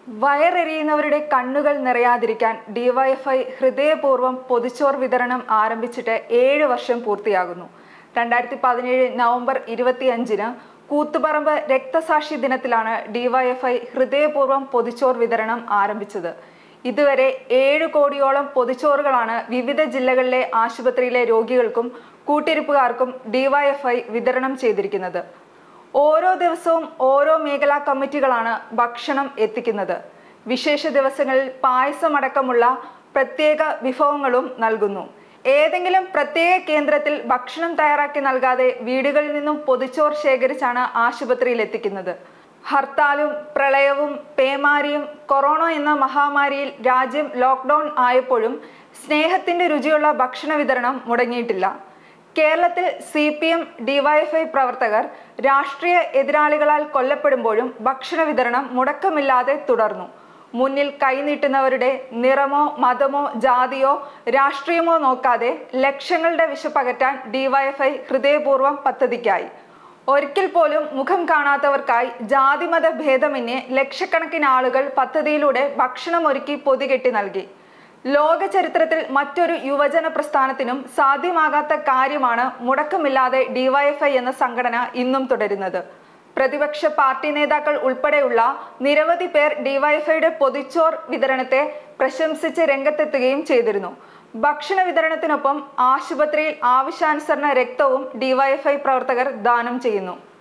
വയറെറിയുന്നവരുടെ കണ്ണുകൾ നിറയാതിരിക്കാൻ ഡിവൈഎഫ്ഐ ഹൃദയപൂർവ്വം പൊതിച്ചോർ വിതരണം ആരംഭിച്ചിട്ട് 7 വർഷം പൂർത്തിയാകുന്നു. 2017 നവംബർ 25-ന് കൂത്തുപറമ്പ് രക്തസാക്ഷി ദിനത്തിലാണ് ഡിവൈഎഫ്ഐ ഹൃദയപൂർവ്വം പൊതിച്ചോർ വിതരണം ആരംഭിച്ചത്. ഇതുവരെ 7 കോടിയോളം പൊതിച്ചോറുകളാണ് വിവിധ ജില്ലകളിലെ ആശുപത്രിയിലെ രോഗികൾക്കും കൂട്ടിരിപ്പുകാർക്കും ഡിവൈഎഫ്ഐ വിതരണം ചെയ്തിരിക്കുന്നത്. ഓരോ ദിവസവും ഓരോ മേഖലാ കമ്മിറ്റികളാണ് ഭക്ഷണം എത്തിക്കുന്നത്. വിശേഷ ദിവസങ്ങളിൽ പായസമടക്കമുള്ള പ്രത്യേക വിഭവങ്ങളും നൽകുന്നു. ഏതെങ്കിലും പ്രത്യേക കേന്ദ്രത്തിൽ ഭക്ഷണം തയ്യാറാക്കി നൽകാതെ വീടുകളിൽ നിന്നും പൊതിച്ചോർ ശേഖരിച്ചാണ് ആശുപത്രിയിൽ എത്തിക്കുന്നത്. ഹർത്താലും പ്രളയവും പേമാരിയും കൊറോണ എന്ന മഹാമാരിയിൽ രാജ്യം ലോക്ക്ഡൌൺ ആയപ്പോഴും സ്നേഹത്തിന്റെ രുചിയുള്ള ഭക്ഷണ വിതരണം മുടങ്ങിയിട്ടില്ല. കേരളത്തിൽ CPM ഡിവൈഎഫ്ഐ പ്രവർത്തകർ രാഷ്ട്രീയ എതിരാളികളാൽ കൊല്ലപ്പെടുമ്പോഴും ഭക്ഷണ വിതരണം മുടക്കമില്ലാതെ തുടർന്നു. മുന്നിൽ കൈനീട്ടുന്നവരുടെ നിറമോ മതമോ ജാതിയോ രാഷ്ട്രീയമോ നോക്കാതെ ലക്ഷങ്ങളുടെ വിശപ്പകറ്റാൻ ഡിവൈഎഫ്ഐ ഹൃദയപൂർവ്വം പദ്ധതിക്കായി. ഒരിക്കൽ പോലും മുഖം കാണാത്തവർക്കായി ജാതിമത ഭേദമന്യേ ലക്ഷക്കണക്കിന് ആളുകൾ പദ്ധതിയിലൂടെ ഭക്ഷണമൊരുക്കി പൊതികെട്ടി നൽകി. ലോക ചരിത്രത്തിൽ മറ്റൊരു യുവജന പ്രസ്ഥാനത്തിനും സാധ്യമാകാത്ത കാര്യമാണ് മുടക്കമില്ലാതെ ഡിവൈഎഫ്ഐ എന്ന സംഘടന ഇന്നും തുടരുന്നത്. പ്രതിപക്ഷ പാർട്ടി നേതാക്കൾ ഉൾപ്പെടെയുള്ള നിരവധി പേർ ഡിവൈഎഫ്ഐയുടെ പൊതിച്ചോർ വിതരണത്തെ പ്രശംസിച്ച് രംഗത്തെത്തുകയും ചെയ്തിരുന്നു. ഭക്ഷണ വിതരണത്തിനൊപ്പം ആശുപത്രിയിൽ ആവശ്യാനുസരണ രക്തവും ഡിവൈഎഫ്ഐ പ്രവർത്തകർ ദാനം ചെയ്യുന്നു.